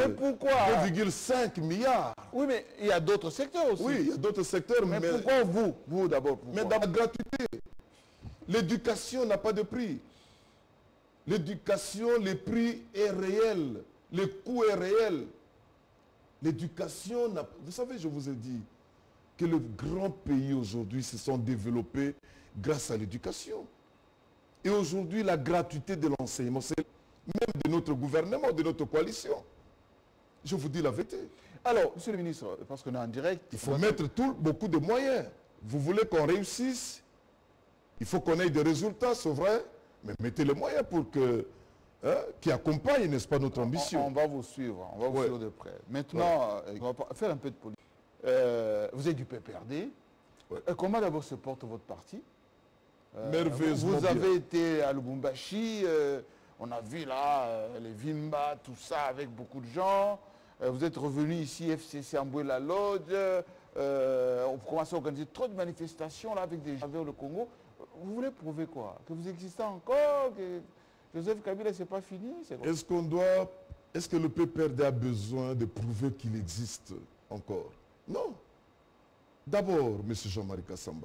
2,5 milliards. Oui, mais il y a d'autres secteurs aussi. Oui, il y a d'autres secteurs. Mais pourquoi vous d'abord? Mais dans la gratuité, l'éducation n'a pas de prix. L'éducation, le prix est réel. Le coût est réel. L'éducation n'a... Vous savez, je vous ai dit que les grands pays aujourd'hui se sont développés grâce à l'éducation. Et aujourd'hui, la gratuité de l'enseignement, c'est même de notre gouvernement, de notre coalition. Je vous dis la vérité. Alors, monsieur le ministre, parce qu'on est en direct... Il faut mettre beaucoup de moyens. Vous voulez qu'on réussisse, il faut qu'on ait des résultats, c'est vrai, mais mettez les moyens pour que... qui accompagne, n'est-ce pas, notre ambition. On va vous suivre, on va vous suivre de près. Maintenant, on va faire un peu de politique. Vous êtes du PPRD. Ouais. Comment d'abord se porte votre parti? Merveilleusement Vous avez été à Lubumbashi, on a vu là les Vimba, tout ça avec beaucoup de gens. Vous êtes revenu ici, FCC Ambouela Lodge. On commence à organiser trop de manifestations là avec des gens vers le Congo. Vous voulez prouver quoi? Que vous existez encore? Que Joseph Kabila, c'est pas fini? Est-ce que le PPRD a besoin de prouver qu'il existe encore? Non. D'abord, M. Jean-Marie Kassamba,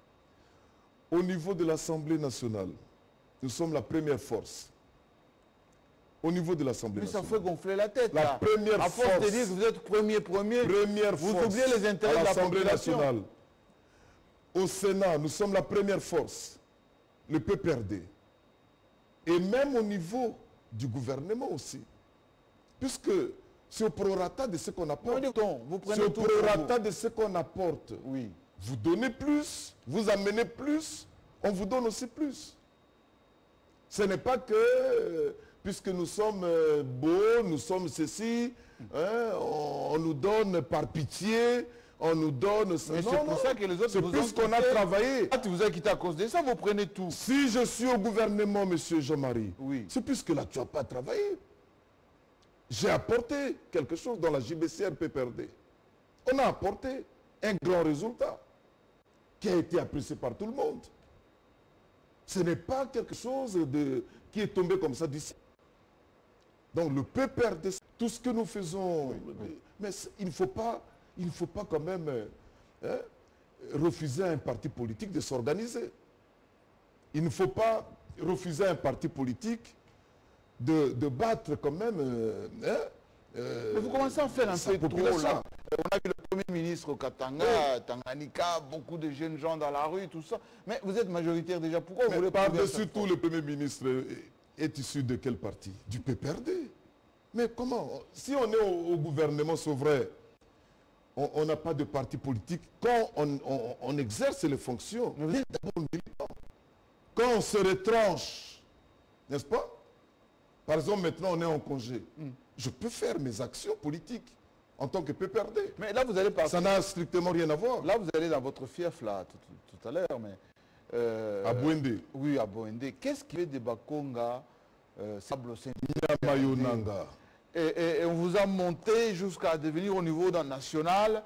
au niveau de l'Assemblée nationale, nous sommes la première force. Au niveau de l'Assemblée nationale. Mais ça fait gonfler la tête. La là. première à force force. de dire que vous êtes premier, vous oubliez les intérêts de la l'Assemblée population. nationale. Au Sénat, nous sommes la première force. Le PPRD. Et même au niveau du gouvernement aussi. Puisque c'est au prorata de ce qu'on apporte. Vous prenez C'est au tout prorata de ce qu'on apporte. Oui. Vous donnez plus, vous amenez plus, on vous donne aussi plus. Ce n'est pas que, puisque nous sommes beaux, nous sommes ceci, hein, on nous donne par pitié, on nous donne... Mais c'est pour ça que les autres c'est vous ont puisqu'on a quitté. travaillé. Ah, tu vous as quitté à cause de ça, vous prenez tout. Si je suis au gouvernement, monsieur Jean-Marie, Oui. c'est puisque là, tu n'as pas travaillé. J'ai apporté quelque chose dans la JBCR PPRD. On a apporté un grand résultat qui a été apprécié par tout le monde. Ce n'est pas quelque chose qui est tombé comme ça d'ici. Donc le PPRD, tout ce que nous faisons, mais il ne faut pas quand même refuser à un parti politique de s'organiser. Il ne faut pas refuser à un parti politique de battre quand même... mais vous commencez à faire un peu trop là. On a vu le Premier ministre au Katanga, Tanganyika, beaucoup de jeunes gens dans la rue, tout ça. Mais vous êtes majoritaire déjà. Pourquoi vous voulez pas... Par-dessus tout, le Premier ministre est issu de quel parti? Du PPRD. Mais comment? Si on est au gouvernement, c'est vrai, on n'a pas de parti politique. Quand on exerce les fonctions, on est d'abord militant. Quand on se retranche, n'est-ce pas? Par exemple, maintenant, on est en congé. Je peux faire mes actions politiques en tant que PPRD. Mais là, vous allez partir. Ça n'a strictement rien à voir. Là, vous allez dans votre fief, là, tout à l'heure, mais... à Bouende. Oui, à Bouende. Qu'est-ce qui fait de Bakonga, Sable Mayonanga. Et on vous a monté jusqu'à devenir au niveau national.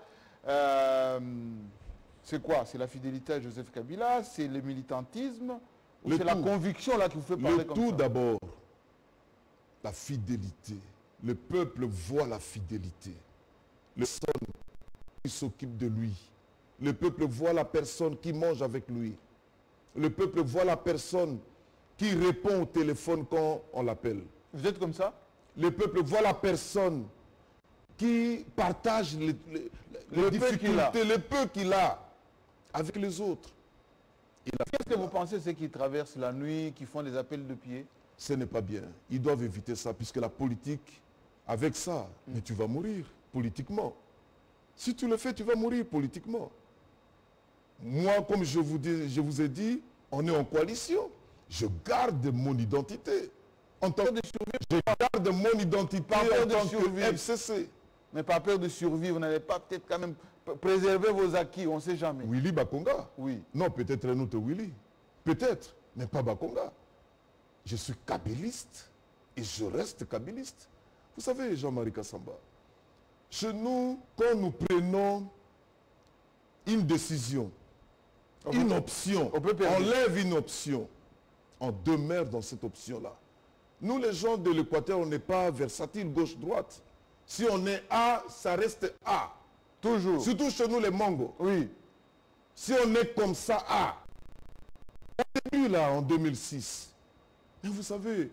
C'est quoi? C'est la fidélité à Joseph Kabila? C'est le militantisme? Ou c'est la conviction là qui vous fait parler comme ça? Le tout d'abord, la fidélité. Le peuple voit la fidélité. Le personne qui s'occupe de lui. Le peuple voit la personne qui mange avec lui. Le peuple voit la personne qui répond au téléphone quand on l'appelle. Vous êtes comme ça? Le peuple voit la personne qui partage les difficultés, le peu qu'il a avec les autres. Qu'est-ce que vous pensez, ceux qui traversent la nuit, qui font des appels de pied? Ce n'est pas bien. Ils doivent éviter ça, puisque la politique, avec ça, mais tu vas mourir politiquement. Si tu le fais, tu vas mourir politiquement. Moi, comme je vous ai dit, on est en coalition. Je garde mon identité. En tant que je garde mon identité en tant que FCC. Mais pas peur de survivre, vous n'allez pas peut-être quand même préserver vos acquis, on ne sait jamais. Willy Bakonga? Oui. Non, peut-être un autre Willy. Peut-être, mais pas Bakonga. Je suis kabyliste et je reste kabyliste. Vous savez, Jean-Marie Kassamba, chez nous, quand nous prenons une décision, une option, on lève une option, on demeure dans cette option-là. Nous, les gens de l'Équateur, on n'est pas versatile gauche-droite. Si on est A, ça reste A. Toujours. Surtout chez nous, les Mongos. Oui. Si on est comme ça, A. Au début, là, en 2006. Mais vous savez,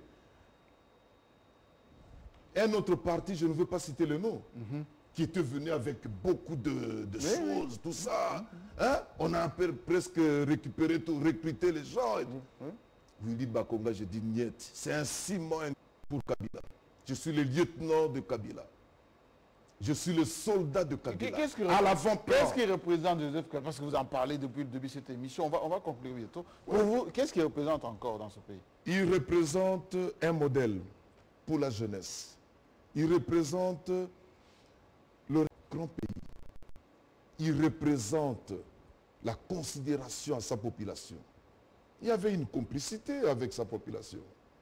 un autre parti, je ne veux pas citer le nom, qui était venu avec beaucoup de choses, tout ça. Hein? On a presque récupéré tout, recruté les gens. Et tout. Willy Bakonga, je dis niet. C'est un ciment pour Kabila. Je suis le lieutenant de Kabila. Je suis le soldat de Kabila. À l'avant-plan. Qu'est-ce qui représente Joseph Kabila? Parce que vous en parlez depuis le début de cette émission. On va conclure bientôt. Pour vous, qu'est-ce qu'il représente encore dans ce pays? Il représente un modèle pour la jeunesse. Il représente le grand pays. Il représente la considération à sa population. Il y avait une complicité avec sa population.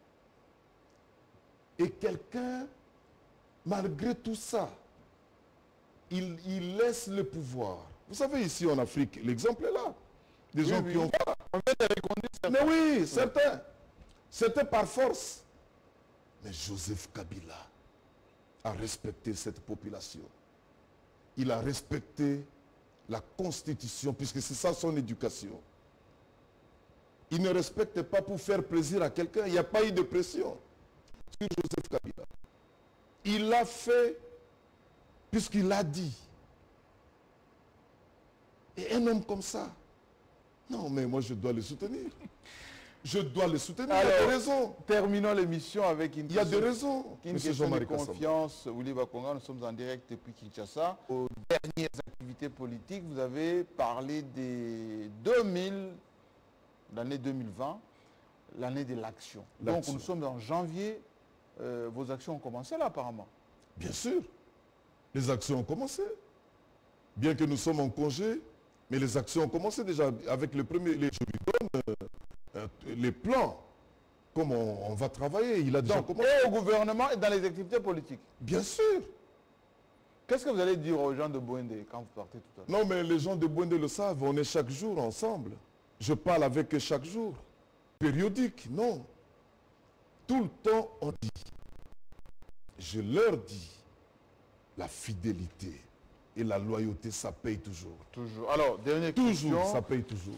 Et quelqu'un, malgré tout ça, il laisse le pouvoir. Vous savez, ici en Afrique, l'exemple est là. Des gens qui ont... Mais oui, certains. C'était par force. Mais Joseph Kabila a respecté cette population. Il a respecté la Constitution, puisque c'est ça son éducation. Il ne respecte pas pour faire plaisir à quelqu'un. Il n'y a pas eu de pression sur Joseph Kabila. Il l'a fait puisqu'il l'a dit. Et un homme comme ça, non, mais moi je dois le soutenir. Je dois le soutenir. Alors, il y a des raisons. Terminons l'émission avec une Il y a des raisons. Une Monsieur question de Jean-Marie Kassamba. confiance. Willy Bakonga, nous sommes en direct depuis Kinshasa. Aux dernières activités politiques, vous avez parlé des 2000, l'année 2020, l'année de l'action. Donc nous sommes en janvier. Vos actions ont commencé là apparemment. Bien sûr. Les actions ont commencé. Bien que nous sommes en congé, mais les actions ont commencé déjà avec le premier. Je lui donne les plans. Comment on va travailler. Il a déjà Donc, commencé. et au gouvernement et dans les activités politiques. Bien sûr. Qu'est-ce que vous allez dire aux gens de Bouendé quand vous partez tout à l'heure? Non, mais les gens de Bouendé le savent. On est chaque jour ensemble. Je parle avec eux chaque jour. Périodique, non. Tout le temps, on dit. Je leur dis, la fidélité et la loyauté, ça paye toujours. Toujours. Alors, dernière question. Toujours, ça paye toujours.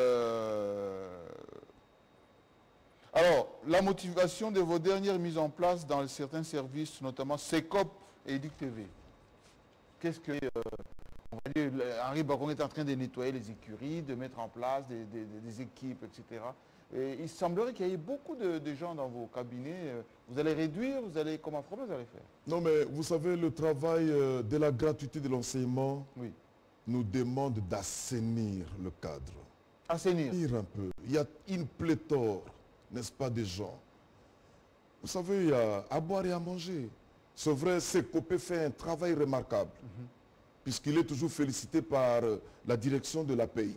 Alors, la motivation de vos dernières mises en place dans certains services, notamment CECOP et EDUC TV. Qu'est-ce que... on va dire, Henri Bakonga est en train de nettoyer les écuries, de mettre en place des équipes, etc. Et il semblerait qu'il y ait beaucoup de gens dans vos cabinets. Vous allez réduire, comment vous allez faire? Non, mais vous savez, le travail de la gratuité de l'enseignement oui. nous demande d'assainir le cadre. Assainir un peu. Il y a une pléthore, n'est-ce pas, des gens. Vous savez, il y a à boire et à manger. C'est vrai, Sekopé fait un travail remarquable, puisqu'il est toujours félicité par la direction de l'API.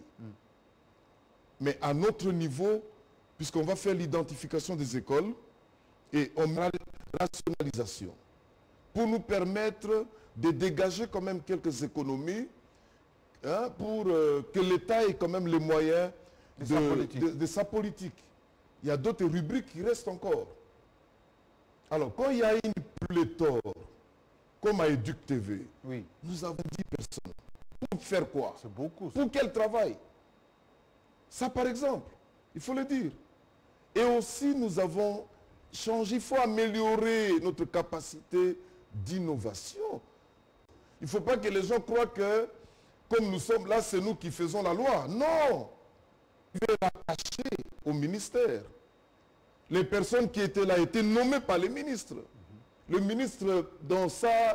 Mais à notre niveau, puisqu'on va faire l'identification des écoles et on va la rationalisation pour nous permettre de dégager quand même quelques économies pour que l'État ait quand même les moyens de sa politique. Il y a d'autres rubriques qui restent encore. Alors, quand il y a une pléthore, comme à EDUC TV, oui. nous avons 10 personnes. Pour faire quoi? C'est beaucoup. Ça. Pour quel travail? Ça, par exemple, il faut le dire. Et aussi, nous avons changé, il faut améliorer notre capacité d'innovation. Il ne faut pas que les gens croient que, comme nous sommes là, c'est nous qui faisons la loi. Non! Il est rattaché au ministère. Les personnes qui étaient là étaient nommées par les ministres. Le ministre, dans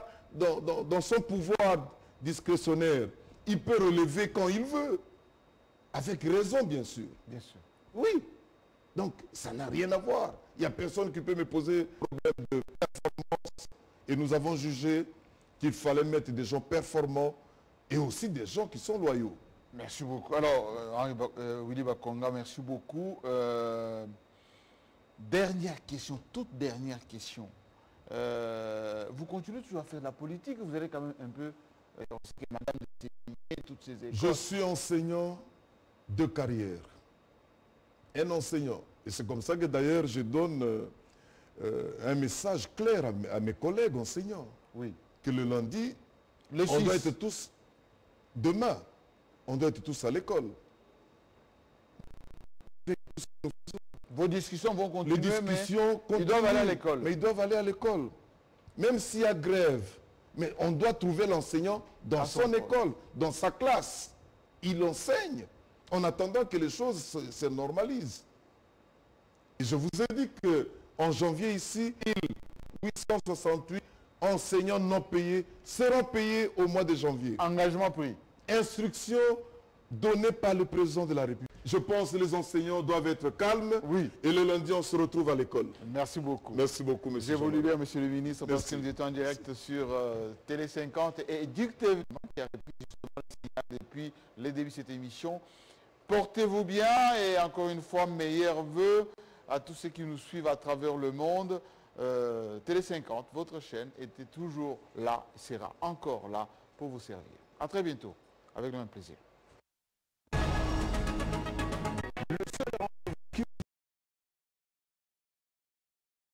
son pouvoir discrétionnaire, il peut relever quand il veut. Avec raison, bien sûr. Bien sûr. Oui. Donc, ça n'a rien à voir. Il n'y a personne qui peut me poser problème de performance. Et nous avons jugé qu'il fallait mettre des gens performants et aussi des gens qui sont loyaux. Merci beaucoup. Alors, Willy Bakonga, merci beaucoup. Dernière question, toute dernière question. Vous continuez toujours à faire de la politique, vous allez quand même un peu... Madame de Séville, toutes ces écoles. Je suis enseignant de carrière. Un enseignant. Et c'est comme ça que d'ailleurs je donne un message clair à mes collègues enseignants. Oui. Que le lundi, on doit être tous, demain, on doit être tous à l'école. Vos discussions vont continuer, les discussions continuent, ils doivent aller à l'école. Mais ils doivent aller à l'école. Même s'il y a grève, mais on doit trouver l'enseignant dans son école, dans sa classe. Il enseigne en attendant que les choses se normalisent. Et je vous ai dit qu'en janvier ici, 868 enseignants non payés seront payés au mois de janvier. Engagement pris. Instruction donnée par le président de la République. Je pense que les enseignants doivent être calmes. Oui. Et le lundi, on se retrouve à l'école. Merci beaucoup. Merci beaucoup, monsieur. J'ai voulu dire, monsieur le ministre, parce Merci. que nous étions en direct sur Télé 50 et EDUC TV, qui a repris justement le signal depuis le début de cette émission. Portez-vous bien et encore une fois, meilleurs vœux à tous ceux qui nous suivent à travers le monde. Télé 50, votre chaîne, était toujours là, sera encore là pour vous servir. À très bientôt, avec le même plaisir. Le seul